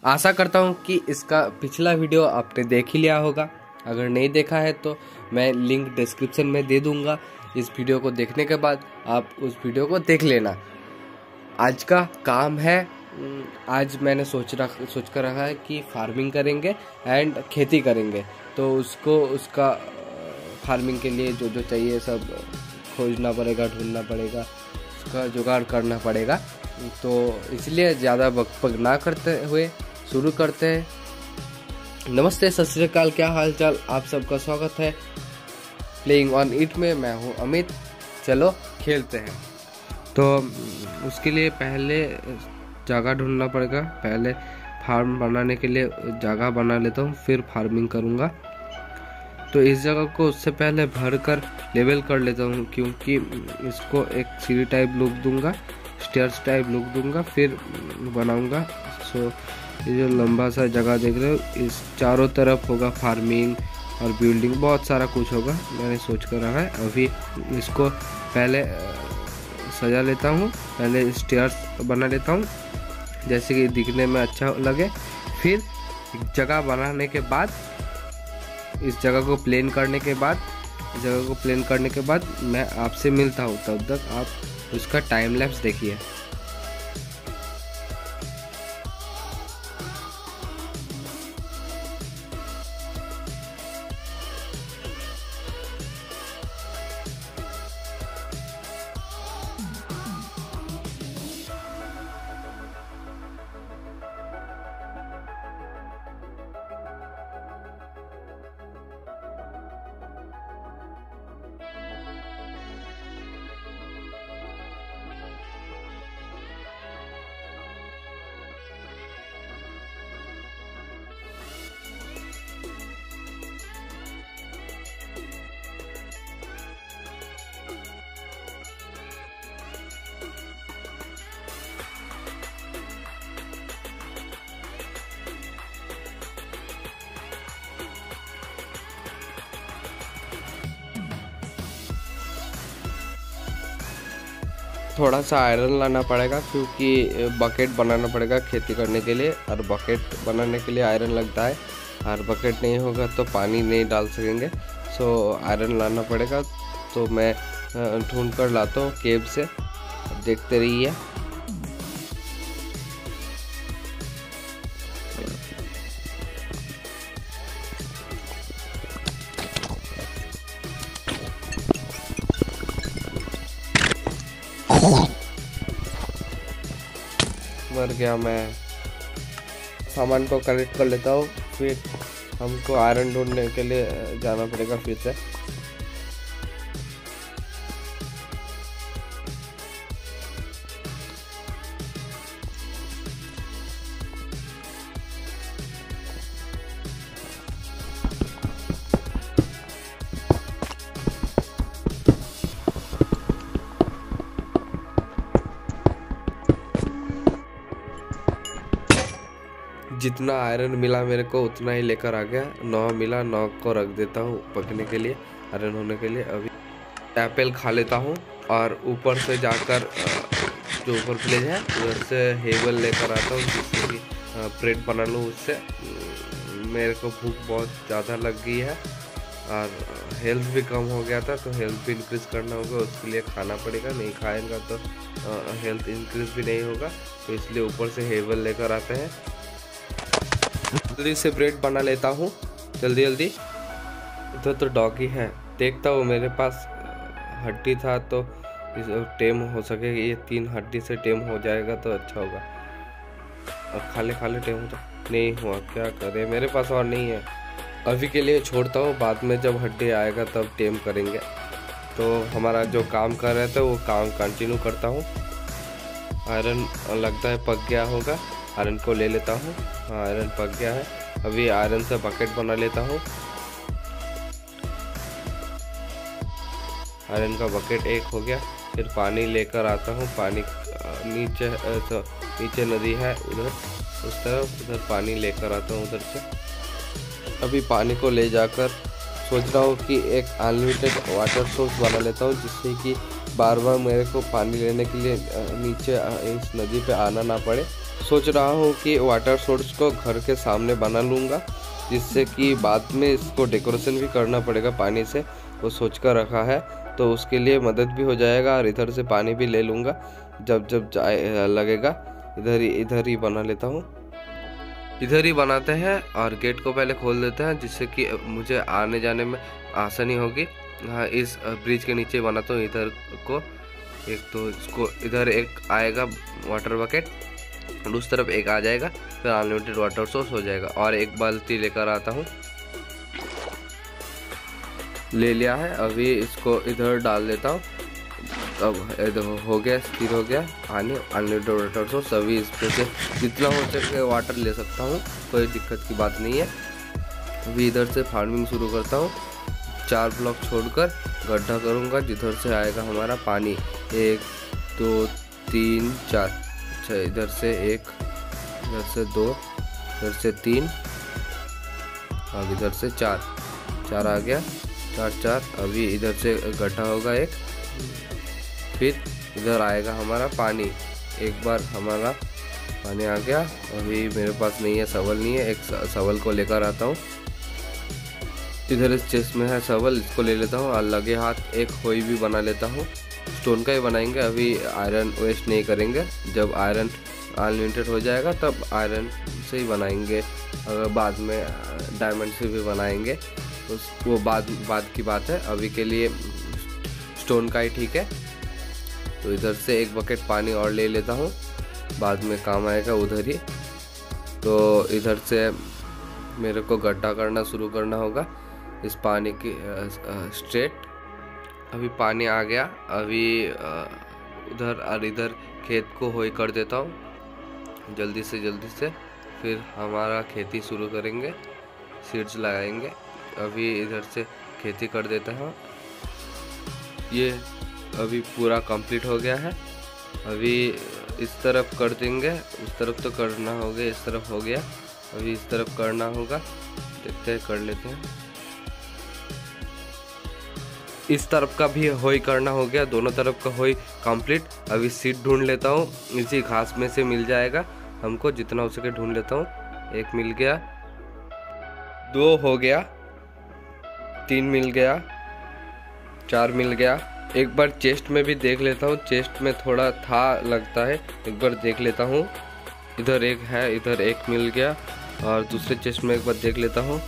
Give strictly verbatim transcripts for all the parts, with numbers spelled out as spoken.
आशा करता हूँ कि इसका पिछला वीडियो आपने देख ही लिया होगा। अगर नहीं देखा है तो मैं लिंक डिस्क्रिप्शन में दे दूँगा। इस वीडियो को देखने के बाद आप उस वीडियो को देख लेना। आज का काम है, आज मैंने सोच रखा सोच कर रखा है कि फार्मिंग करेंगे एंड खेती करेंगे। तो उसको उसका फार्मिंग के लिए जो जो चाहिए सब खोजना पड़ेगा, ढूंढना पड़ेगा, उसका जुगाड़ करना पड़ेगा। तो इसलिए ज़्यादा बकबक ना करते हुए शुरू करते हैं। नमस्ते, सत श्री अकाल, क्या हाल चाल, आप सबका स्वागत है प्लेइंग ऑन इट में। मैं हूं अमित। चलो खेलते हैं। तो उसके लिए पहले जगह ढूंढना पड़ेगा। पहले फार्म बनाने के लिए जगह बना लेता हूं, फिर फार्मिंग करूंगा। तो इस जगह को उससे पहले भर कर लेवल कर लेता हूं, क्योंकि इसको एक सीढ़ी टाइप लुक दूंगा, स्टेयर्स टाइप लुक दूंगा, फिर बनाऊंगा। सो ये जो लंबा सा जगह देख रहे हो, इस चारों तरफ होगा फार्मिंग और बिल्डिंग, बहुत सारा कुछ होगा। मैंने सोच कर रखा है। अभी इसको पहले सजा लेता हूँ, पहले स्टेयर्स बना लेता हूँ जैसे कि दिखने में अच्छा लगे। फिर जगह बनाने के बाद, इस जगह को प्लेन करने के बाद इस जगह को प्लेन करने के बाद मैं आपसे मिलता हूँ। तब तक आप उसका टाइम लैप्स देखिए। थोड़ा सा आयरन लाना पड़ेगा, क्योंकि बकेट बनाना पड़ेगा खेती करने के लिए, और बकेट बनाने के लिए आयरन लगता है। और बकेट नहीं होगा तो पानी नहीं डाल सकेंगे। सो आयरन लाना पड़ेगा। तो मैं ढूंढ कर लाता हूँ केव से, देखते रहिए। मर गया मैं। सामान को कलेक्ट कर लेता हूँ, फिर हमको आयरन ढूंढने के लिए जाना पड़ेगा फिर से। जितना आयरन मिला मेरे को उतना ही लेकर आ गया। नौ मिला, नौ को रख देता हूँ पकने के लिए, आयरन होने के लिए। अभी एप्पल खा लेता हूँ और ऊपर से जाकर जो ऊपर प्लेज है उधर से हेवल लेकर आता हूँ, जिससे कि ब्रेड बना लूँ उससे। मेरे को भूख बहुत ज़्यादा लग गई है और हेल्थ भी कम हो गया था, तो हेल्थ भी इंक्रीज़ करना होगा। उसके लिए खाना पड़ेगा, नहीं खाएगा तो हेल्थ इंक्रीज़ भी नहीं होगा। तो इसलिए ऊपर से हेवल लेकर आते हैं। जल्दी से ब्रेड बना लेता हूँ, जल्दी जल्दी। इधर तो डॉगी है, देखता हूँ मेरे पास हड्डी था तो इस टेम हो सकेगा। ये तीन हड्डी से टेम हो जाएगा तो अच्छा होगा। और खाले खाले टेम होता नहीं हुआ, क्या करे, मेरे पास और नहीं है। अभी के लिए छोड़ता हूँ, बाद में जब हड्डी आएगा तब टेम करेंगे। तो हमारा जो काम कर रहे थे वो काम कंटिन्यू करता हूँ। आयरन लगता है पक गया होगा, आयरन को ले लेता हूँ। हाँ, आयरन पक गया है। अभी आयरन से बकेट बना लेता हूँ। आयरन का बकेट एक हो गया। फिर पानी लेकर आता हूँ। पानी नीचे तो नीचे नदी है उधर, उस तरफ, उधर पानी लेकर आता हूँ उधर से। अभी पानी को ले जाकर सोच रहा हूँ कि एक अनलिमिटेड वाटर सोर्स बना लेता हूँ, जिससे कि बार बार मेरे को पानी लेने के लिए नीचे इस नदी पे आना ना पड़े। सोच रहा हूँ कि वाटर सोर्स को घर के सामने बना लूँगा, जिससे कि बाद में इसको डेकोरेशन भी करना पड़ेगा पानी से, वो सोच कर रखा है। तो उसके लिए मदद भी हो जाएगा और इधर से पानी भी ले लूँगा जब जब जाए लगेगा। इधर ही इधर ही बना लेता हूँ, इधर ही बनाते हैं और गेट को पहले खोल देते हैं, जिससे कि मुझे आने जाने में आसानी होगी। हाँ, इस ब्रिज के नीचे बनाता हूँ इधर को। एक तो इसको इधर एक आएगा वाटर बकेट और उस तरफ एक आ जाएगा, फिर अनलिमिटेड वाटर सोर्स हो जाएगा। और एक बाल्टी लेकर आता हूँ, ले लिया है। अभी इसको इधर डाल देता हूँ। अब इधर हो गया, स्थिर हो गया पानी, अनलिमिटेड वाटर सोर्स। अभी इस पे से जितना हो सके वाटर ले सकता हूँ, कोई दिक्कत की बात नहीं है। अभी इधर से फार्मिंग शुरू करता हूँ। चार ब्लॉक छोड़कर गड्ढा करूँगा, जिधर से आएगा हमारा पानी। एक दो तीन चार, अच्छा इधर से एक, इधर से दो, इधर से तीन और इधर से चार, चार आ गया, चार चार। अभी इधर से गड्ढा होगा एक, फिर इधर आएगा हमारा पानी। एक बार हमारा पानी आ गया। अभी मेरे पास नहीं है, सवल नहीं है, एक सवल को लेकर आता हूँ। इधर इस चेस्ट में है सवल, इसको ले लेता हूँ और लगे हाथ एक होई भी बना लेता हूँ। स्टोन का ही बनाएंगे, अभी आयरन वेस्ट नहीं करेंगे। जब आयरन अनलिमिटेड हो जाएगा तब आयरन से ही बनाएंगे, अगर बाद में डायमंड से भी बनाएंगे उस वो बाद बाद की बात है। अभी के लिए स्टोन का ही ठीक है। तो इधर से एक बकेट पानी और ले लेता हूँ, बाद में काम आएगा उधर ही। तो इधर से मेरे को गड्ढा करना शुरू करना होगा इस पानी की स्ट्रेट। अभी पानी आ गया। अभी उधर और इधर खेत को होई कर देता हूँ जल्दी से जल्दी से, फिर हमारा खेती शुरू करेंगे, सीड्स लगाएंगे। अभी इधर से खेती कर देता हूँ। ये अभी पूरा कंप्लीट हो गया है। अभी इस तरफ कर देंगे, उस तरफ तो करना हो गया, इस तरफ हो गया, अभी इस तरफ करना होगा। देखते हैं, कर लेते हैं। इस तरफ का भी होई करना हो गया, दोनों तरफ का होई कंप्लीट। अभी सीड ढूंढ लेता हूँ, इसी घास में से मिल जाएगा हमको, जितना हो सके ढूंढ लेता हूँ। एक मिल गया, दो हो गया, तीन मिल गया, चार मिल गया। एक बार चेस्ट में भी देख लेता हूँ, चेस्ट में थोड़ा था लगता है, एक बार देख लेता हूँ। इधर एक है, इधर एक मिल गया, और दूसरे चेस्ट में एक बार देख लेता हूँ।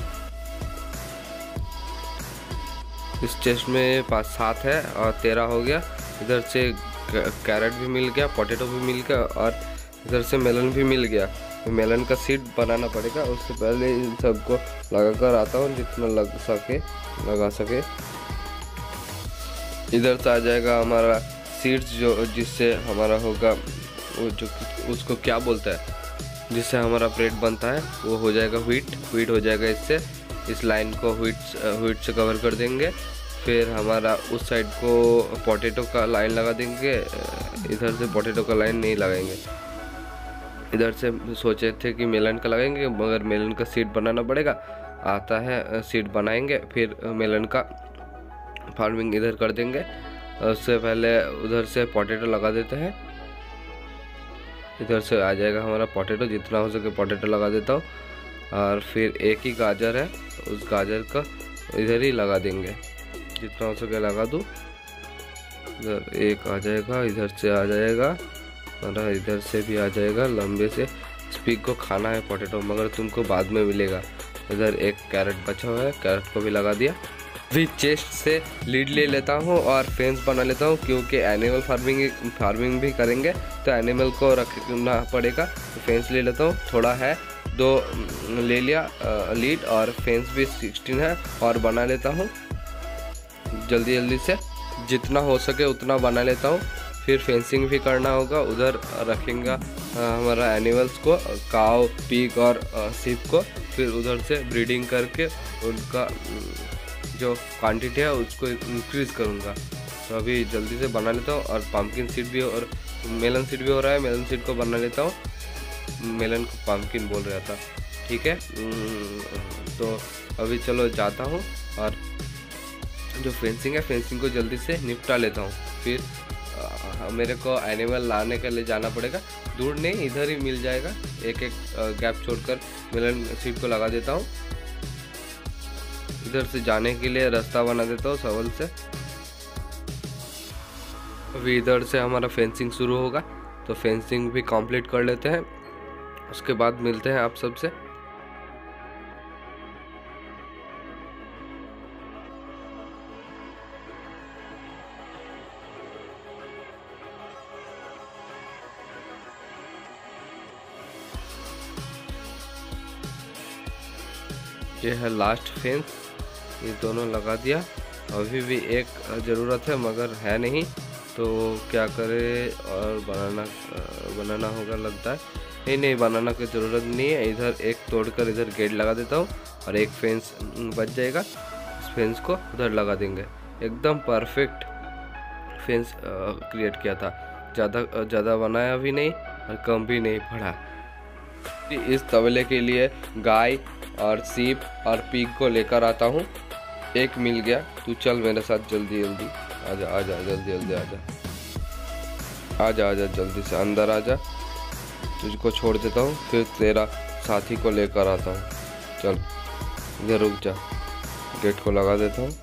इस चेस्ट में पाँच सात है और तेरह हो गया। इधर से कैरेट भी मिल गया, पोटैटो भी मिल गया, और इधर से मेलन भी मिल गया। तो मेलन का सीड बनाना पड़ेगा, उससे पहले इन सबको लगा कर आता हूँ, जितना लग सके लगा सके। इधर से आ जाएगा हमारा सीड्स, जो जिससे हमारा होगा वो जो उसको क्या बोलता है, जिससे हमारा ब्रेड बनता है, वो हो जाएगा व्हीट। व्हीट हो जाएगा इससे। इस लाइन को व्हीट व्हीट से कवर कर देंगे। फिर हमारा उस साइड को पोटैटो का लाइन लगा देंगे, इधर से पोटैटो का लाइन नहीं लगाएंगे। इधर से सोचे थे कि मेलन का लगाएंगे, मगर मेलन का सीड बनाना पड़ेगा। आता है, सीड बनाएंगे, फिर मेलन का फार्मिंग इधर कर देंगे। उससे पहले उधर से पोटैटो लगा देते हैं। इधर से आ जाएगा हमारा पोटैटो, जितना हो सके पोटैटो लगा देता हूँ। और फिर एक ही गाजर है, उस गाजर का इधर ही लगा देंगे, जितना हो सके लगा दूँ। इधर एक आ जाएगा, इधर से आ जाएगा, और इधर से भी आ जाएगा लंबे से। स्पीक को खाना है पोटैटो, मगर तुमको बाद में मिलेगा। इधर एक कैरेट बचा हुआ है, कैरेट को भी लगा दिया। अभी चेस्ट से लीड ले लेता हूँ और फेंस बना लेता हूँ, क्योंकि एनिमल फार्मिंग फार्मिंग भी करेंगे तो एनिमल को रखना पड़ेगा। तो फेंस ले लेता हूँ, थोड़ा है, दो ले लिया लीड, और फेंस भी सिक्सटीन है और बना लेता हूँ जल्दी जल्दी से, जितना हो सके उतना बना लेता हूँ। फिर फेंसिंग भी करना होगा, उधर रखेंगे हमारा एनिमल्स को, काव, पिग और सीप को। फिर उधर से ब्रीडिंग करके उनका जो क्वांटिटी है उसको इंक्रीज करूँगा। तो अभी जल्दी से बना लेता हूँ। और पम्पकिन सीड भी और मेलन सीड भी हो रहा है, मेलन सीड को बना लेता हूँ। मेलन को पम्पकिन बोल रहा था, ठीक है। तो अभी चलो जाता हूँ और जो फेंसिंग है फेंसिंग को जल्दी से निपटा लेता हूँ। फिर मेरे को एनिमल लाने के लिए जाना पड़ेगा, दूर नहीं इधर ही मिल जाएगा। एक एक गैप छोड़कर मिलन सीट को लगा देता हूँ। इधर से जाने के लिए रास्ता बना देता हूँ सवल से। अभी इधर से हमारा फेंसिंग शुरू होगा, तो फेंसिंग भी कंप्लीट कर लेते हैं, उसके बाद मिलते हैं आप सबसे। ये है लास्ट फेंस, ये दोनों लगा दिया। अभी भी एक ज़रूरत है मगर है नहीं, तो क्या करे और बनाना बनाना होगा लगता है। नहीं नहीं बनाना की ज़रूरत नहीं है। इधर एक तोड़कर इधर गेट लगा देता हूँ और एक फेंस बच जाएगा। इस फेंस को उधर लगा देंगे। एकदम परफेक्ट फेंस क्रिएट किया था, ज़्यादा ज़्यादा बनाया भी नहीं और कम भी नहीं पड़ा। इस तबले के लिए गाय और सीप और पिग को लेकर आता हूँ। एक मिल गया, तू चल मेरे साथ जल्दी जल्दी आजा आजा जल्दी जल्दी आजा आजा आजा जल्दी से अंदर आजा। तुझको छोड़ देता हूँ, फिर तेरा साथी को लेकर आता हूँ। चल इधर रुक जा, गेट को लगा देता हूँ।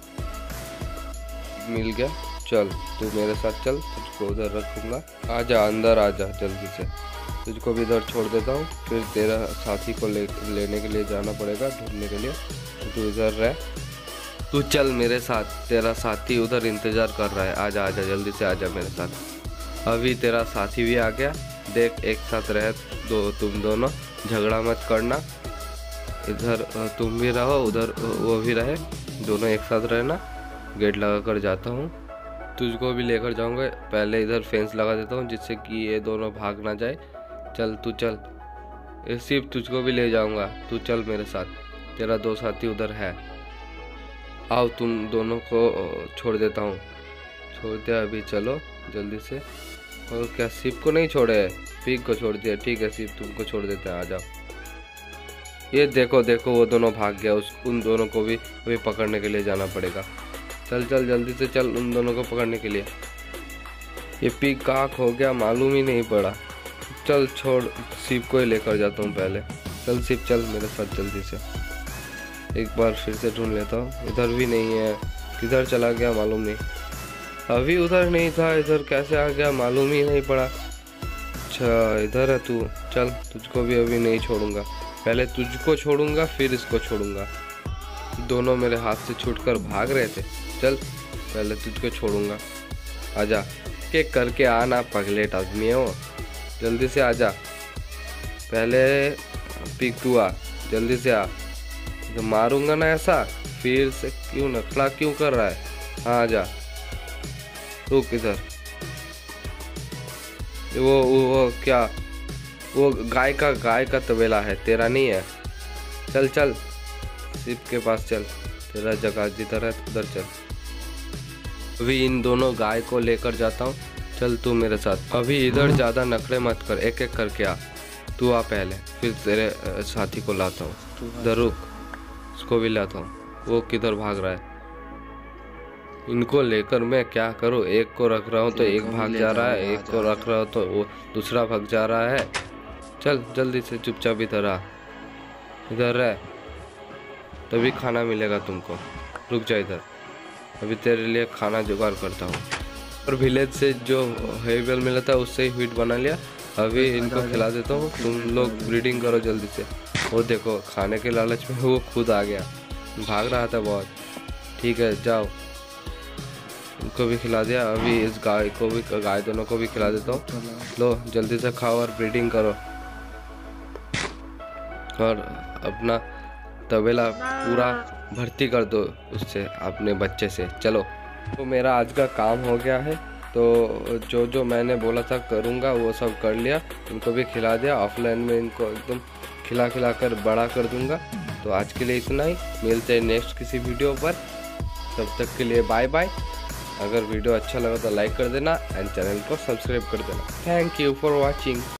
मिल गया, चल तू मेरे साथ चल, तुझको उधर रखूँगा। आजा अंदर आजा जल्दी से, तुझको भी इधर छोड़ देता हूँ। फिर तेरा साथी को ले लेने के लिए जाना पड़ेगा, ढूंढने के लिए। तू इधर रह, तू चल मेरे साथ, तेरा साथी उधर इंतज़ार कर रहा है। आजा आजा जल्दी से आजा मेरे साथ। अभी तेरा साथी भी आ गया। देख एक साथ रह दो, तुम दोनों झगड़ा मत करना। इधर तुम भी रहो, उधर वो भी रहे, दोनों एक साथ रहना। गेट लगा कर जाता हूँ, तुझको भी लेकर जाऊँगा। पहले इधर फेंस लगा देता हूँ जिससे कि ये दोनों भाग ना जाए। चल तू चल, ये सिर्फ तुझको भी ले जाऊंगा, तू चल मेरे साथ। तेरा दो साथी उधर है, आओ तुम दोनों को छोड़ देता हूँ। छोड़ दिया अभी, चलो जल्दी से। और क्या सिप को नहीं छोड़े, पिग को छोड़ दिया। ठीक है सिप, तुमको छोड़ देते हैं, आ जाओ। ये देखो देखो वो दोनों भाग गया, उस उन दोनों को भी अभी पकड़ने के लिए जाना पड़ेगा। चल चल जल्दी से चल उन दोनों को पकड़ने के लिए। ये पिग कहाँ खो गया मालूम ही नहीं पड़ा। चल छोड़, सिप को ही लेकर जाता हूँ पहले। चल सिप चल मेरे साथ जल्दी से। एक बार फिर से ढूंढ लेता हूँ, इधर भी नहीं है, किधर चला गया मालूम नहीं। अभी उधर नहीं था, इधर कैसे आ गया मालूम ही नहीं पड़ा। अच्छा इधर है तू, चल तुझको भी अभी नहीं छोड़ूंगा। पहले तुझको छोड़ूंगा फिर इसको छोड़ूंगा। दोनों मेरे हाथ से छूटकर भाग रहे थे। चल पहले तुझको छोड़ूंगा, आजा। के करके आना, पगलेट आदमी है वो, जल्दी से आजा। पहले पिक तू आ, जल्दी से आ। तो मारूंगा ना ऐसा, फिर से क्यों नखड़ा क्यों कर रहा है। हाँ आजा, रुक इधर। वो, वो वो क्या, वो गाय का गाय का तबेला है, तेरा नहीं है। चल चल सिप के पास चल, तेरा जगह जिधर है उधर चल। अभी इन दोनों गाय को लेकर जाता हूँ, चल तू मेरे साथ। अभी इधर ज़्यादा नखरे मत कर, एक एक करके आ। तू आ पहले, फिर तेरे साथी को लाता हूँ। इधर रुक, उसको भी लाता हूँ। वो किधर भाग रहा है, इनको लेकर मैं क्या करूँ। एक को रख रहा हूँ तो एक भाग जा रहा है, एक को रख रहा हूँ तो वो दूसरा भाग जा रहा है। चल जल्दी से चुपचाप इधर आ, इधर रह, तभी खाना मिलेगा तुमको। रुक जा इधर, अभी तेरे लिए खाना जुगाड़ करता हूँ। और विलेज से जो हेवेल मिला था उससे ही हीट बना लिया। अभी इनको खिला देता हूँ, तुम लोग ब्रीडिंग करो जल्दी से। वो देखो खाने के लालच में वो खुद आ गया, भाग रहा था बहुत। ठीक है जाओ, उनको भी खिला दिया। अभी इस गाय को भी, गाय दोनों को भी खिला देता हूँ। लो जल्दी से खाओ और ब्रीडिंग करो, और अपना तबेला पूरा भर्ती कर दो उससे, अपने बच्चे से। चलो तो मेरा आज का काम हो गया है, तो जो जो मैंने बोला था करूँगा वो सब कर लिया। इनको भी खिला दिया, ऑफलाइन में इनको एकदम खिला खिला कर बड़ा कर दूँगा। तो आज के लिए इतना ही, मिलते हैं नेक्स्ट किसी वीडियो पर। तब तक के लिए बाय बाय। अगर वीडियो अच्छा लगा तो लाइक कर देना एंड चैनल को सब्सक्राइब कर देना। Thank you for watching.